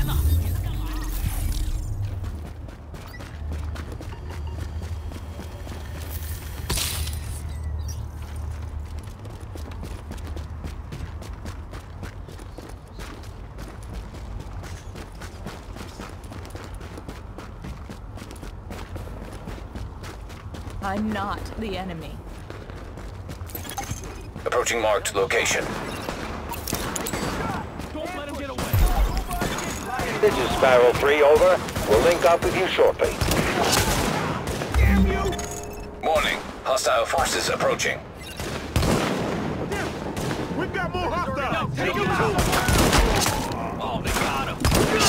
I'm not the enemy. Approaching marked location. Don't let him get away. This is Sparrow 3, over. We'll link up with you shortly. Damn you! Morning. Hostile forces approaching. We've got more hostiles! Take him too! Oh, they got him!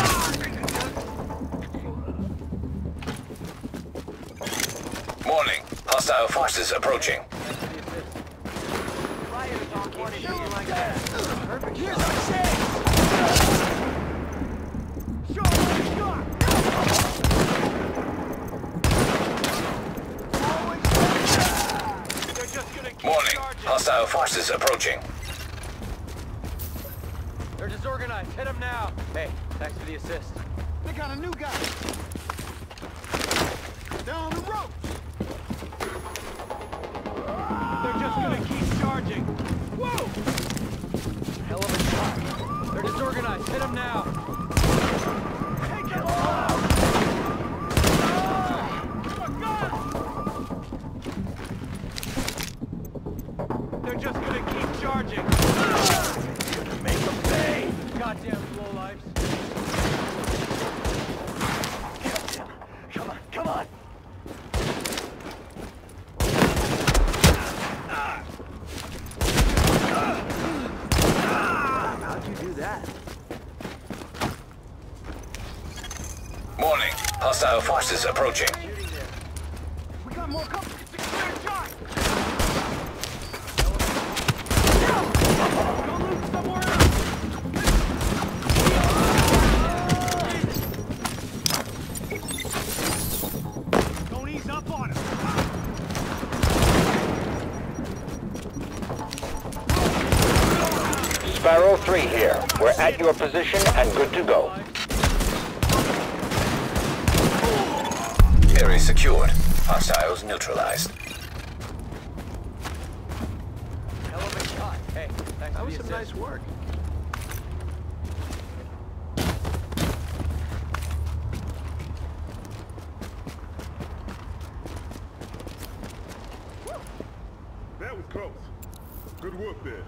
Morning. Hostile forces approaching. Here's our chance! Show me what you got! They're just gonna keep Morning. charging. Hostile forces approaching. They're disorganized. Hit them now. Hey, thanks for the assist. They got a new guy. They're on the ropes. They're just gonna keep charging. Whoa! Hell of a shot. They're disorganized. Hit them now. Take it all! They're just gonna keep charging. Gonna make them pay. Goddamn lowlifes. Come on, come on. How'd you do that? Morning. Hostile forces approaching. We got more company. It's a clear shot. Go loot somewhere else. Don't ease up on him. Sparrow 3 here. We're at your position and good to go. Area secured. Hostiles neutralized. Hell of a shot. Hey, thanks for the assist. Nice work. That was close. Good work there.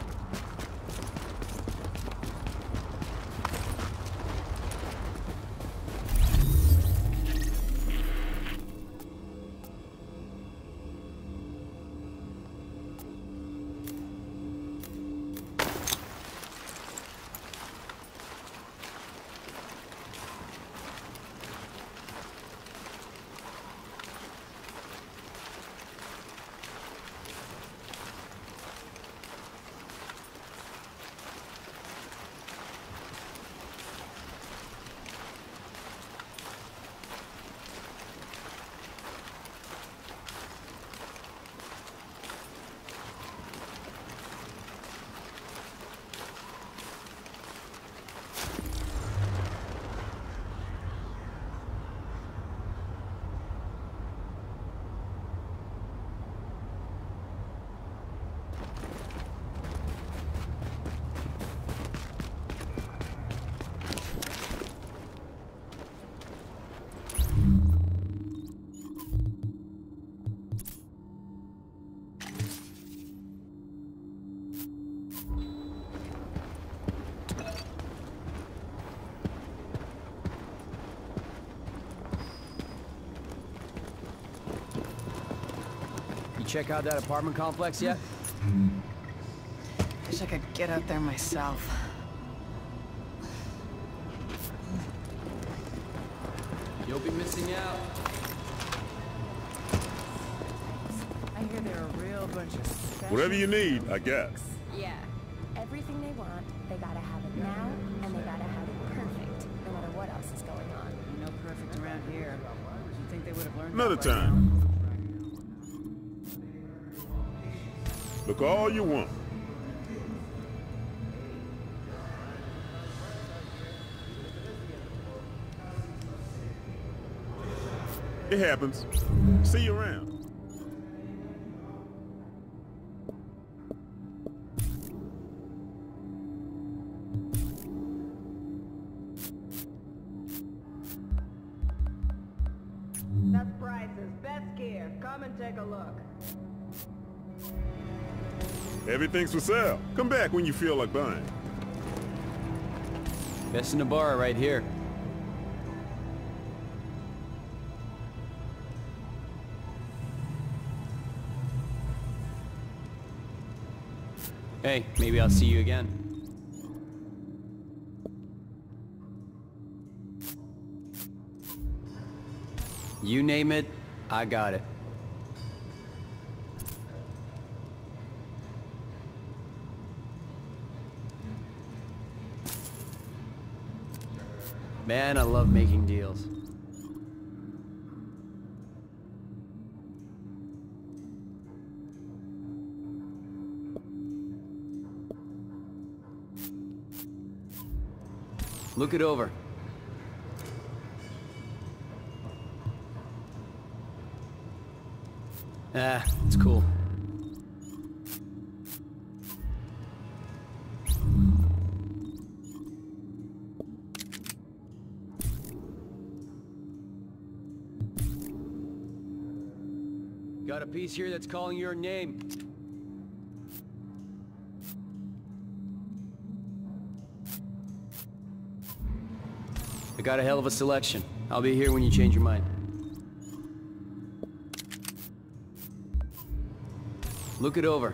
Check out that apartment complex yet? Wish I could get out there myself. You'll be missing out. I hear they're a real bunch of Whatever you need, I guess. Yeah. Everything they want, they gotta have it now, and they gotta have it perfect, no matter what else is going on. No perfect around here. You think they would have learned Another that by now? time. Look all you want. It happens. See you around. That's Bryce's best gear. Come and take a look. Everything's for sale. Come back when you feel like buying. Best in the bar right here. Hey, maybe I'll see you again. You name it, I got it. Man, I love making deals. Look it over. Ah, it's cool. Got a piece here that's calling your name. I got a hell of a selection. I'll be here when you change your mind. Look it over.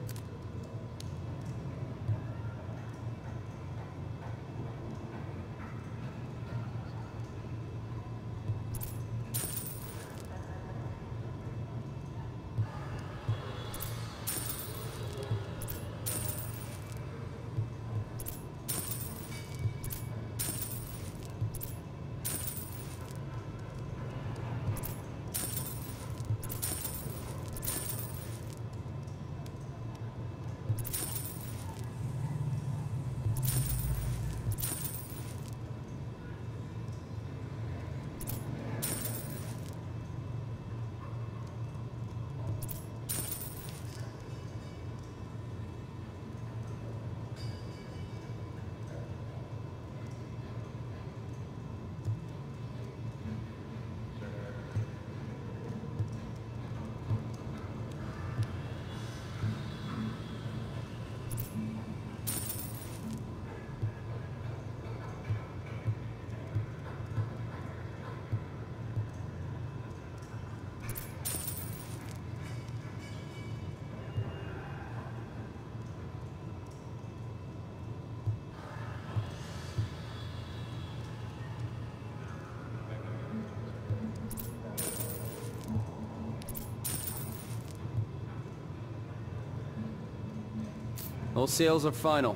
Those sales are final.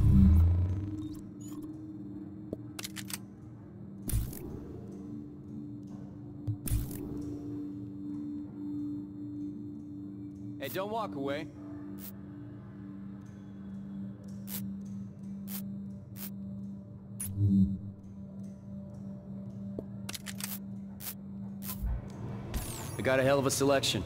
Hey, don't walk away. I got a hell of a selection.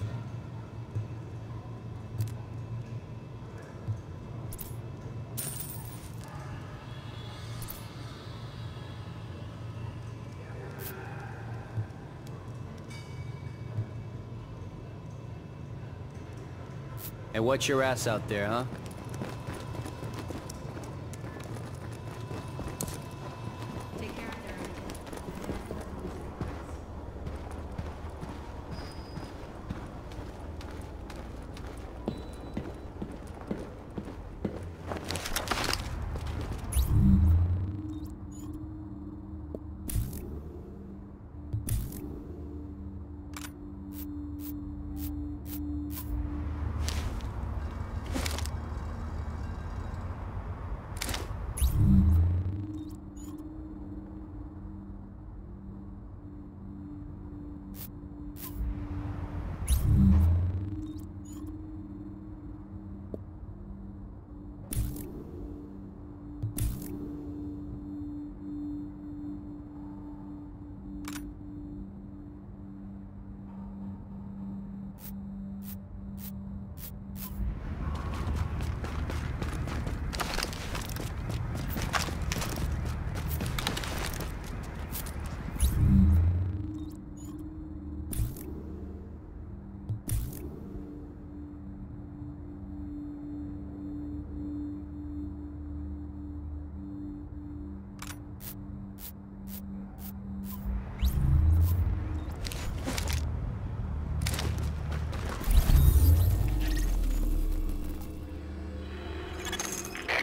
Hey, watch your ass out there, huh? Take care of their...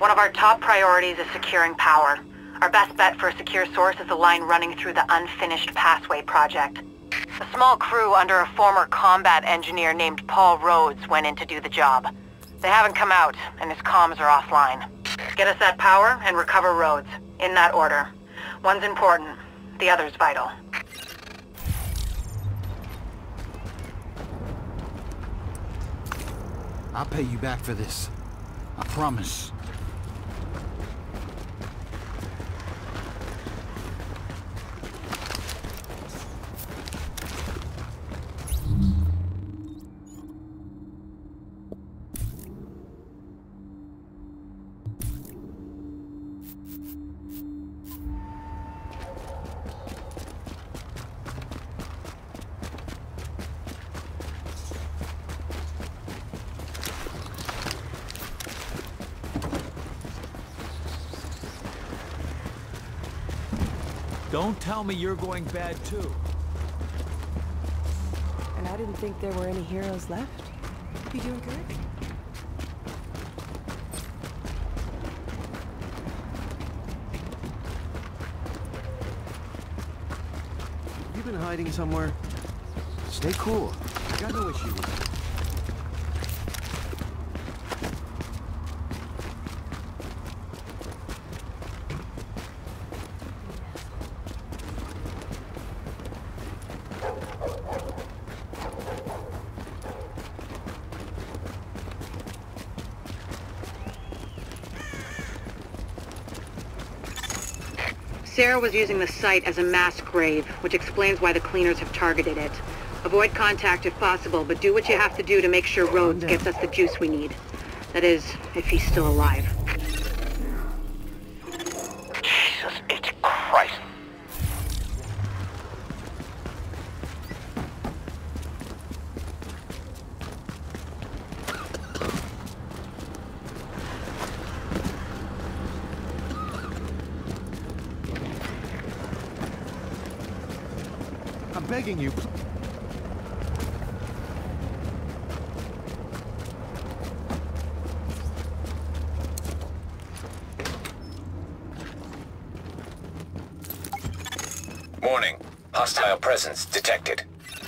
One of our top priorities is securing power. Our best bet for a secure source is the line running through the Unfinished Passway project. A small crew under a former combat engineer named Paul Rhodes went in to do the job. They haven't come out, and his comms are offline. Get us that power and recover Rhodes. In that order. One's important, the other's vital. I'll pay you back for this. I promise. Don't tell me you're going bad too. And I didn't think there were any heroes left. You doing good? You been hiding somewhere? Stay cool. I got no issue with you. Sarah was using the site as a mass grave, which explains why the cleaners have targeted it. Avoid contact if possible, but do what you have to do to make sure Rhodes gets us the juice we need. That is, if he's still alive. Jesus H. Christ. I'm begging you. Warning. Hostile presence detected.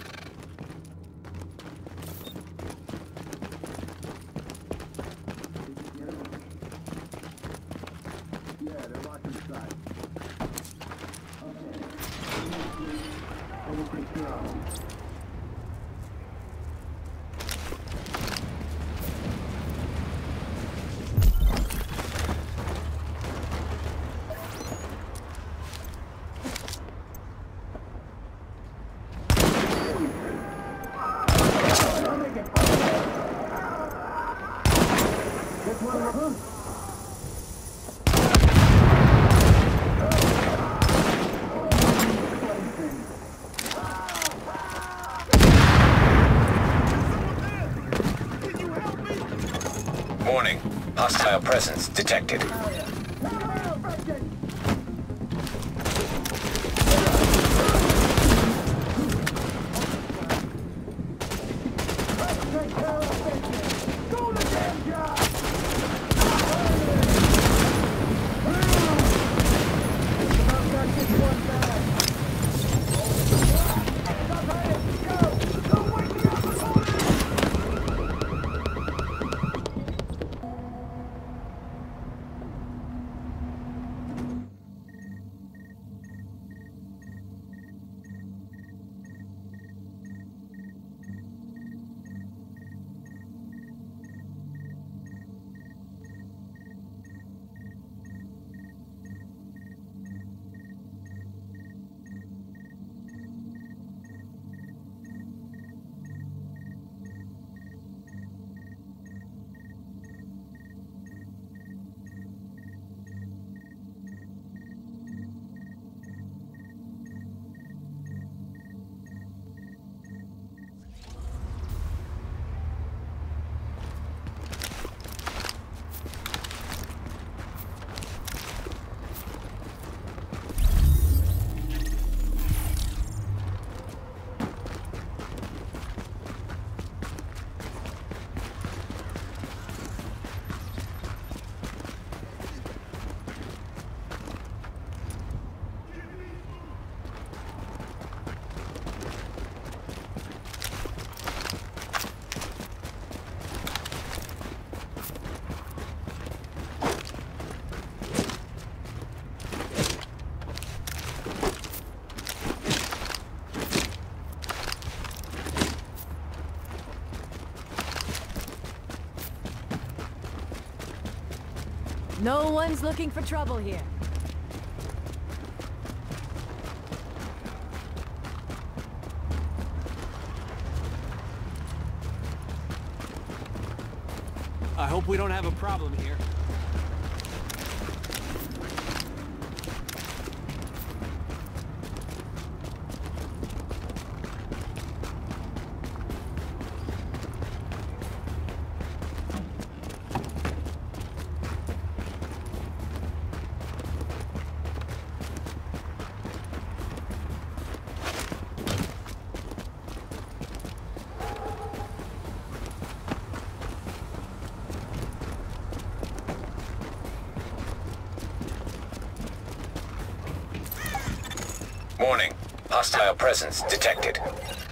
Warning. Hostile presence detected. No one's looking for trouble here. I hope we don't have a problem here. Warning. Hostile presence detected.